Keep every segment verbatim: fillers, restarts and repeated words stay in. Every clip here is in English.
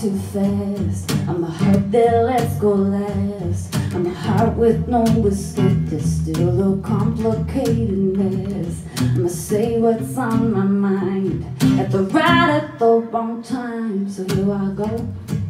too fast. I'm the heart that lets go last. I'm the heart with no escape. There's still a complicated mess. I'ma say what's on my mind at the right, at the wrong time. So here I go.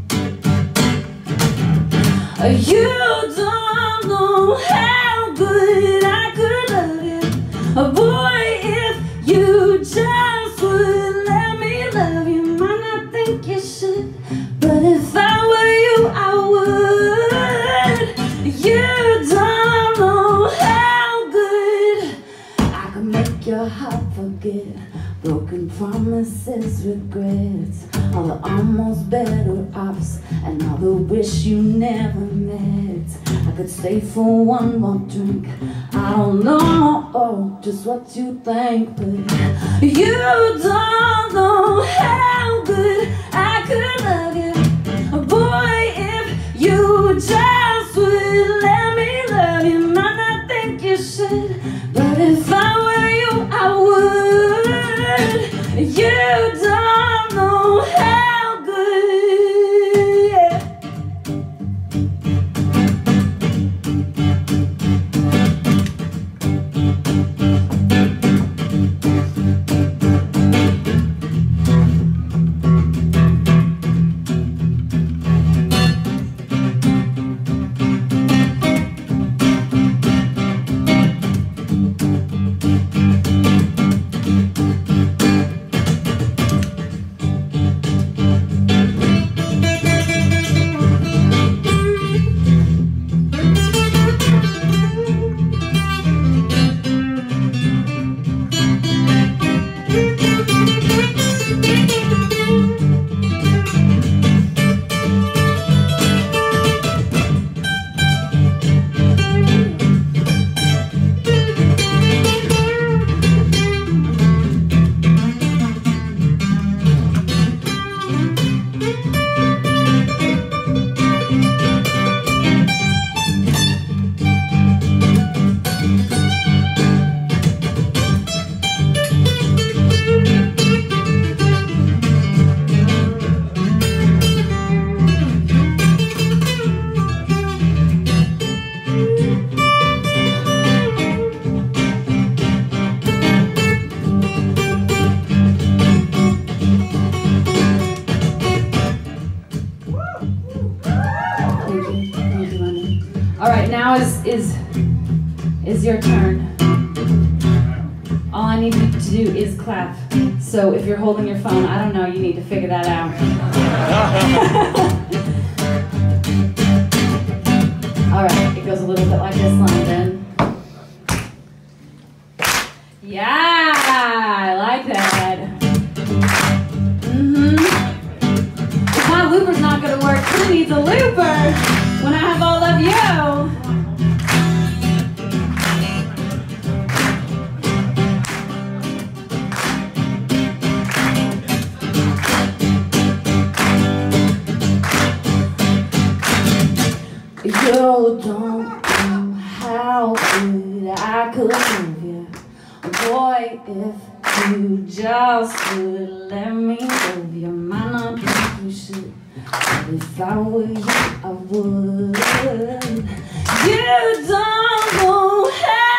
You don't know how good I could love you, oh boy, if you just would let me love you. Might not think you should, but if I were you, I would. You don't know how good I could make your heart forget broken promises, regrets, all the almost better offs, and all the wish you never met. I could stay for one more drink. I don't know just what you think, but you don't know how good I could love you, boy, if you just would let me love you. Might not think you should, but if I were you, I would. You don't know how good, yeah. All right, now is is is your turn. All I need you to do is clap. So if you're holding your phone, I don't know, you need to figure that out. All right, it goes a little bit like this, London. Yeah, I like that. Mm-hmm. If my looper's not gonna work, who needs a looper when I have all of you? You don't know how good I could love you, boy, if you just would let me love you. Might not think you should, but if I were you, I would. You don't know how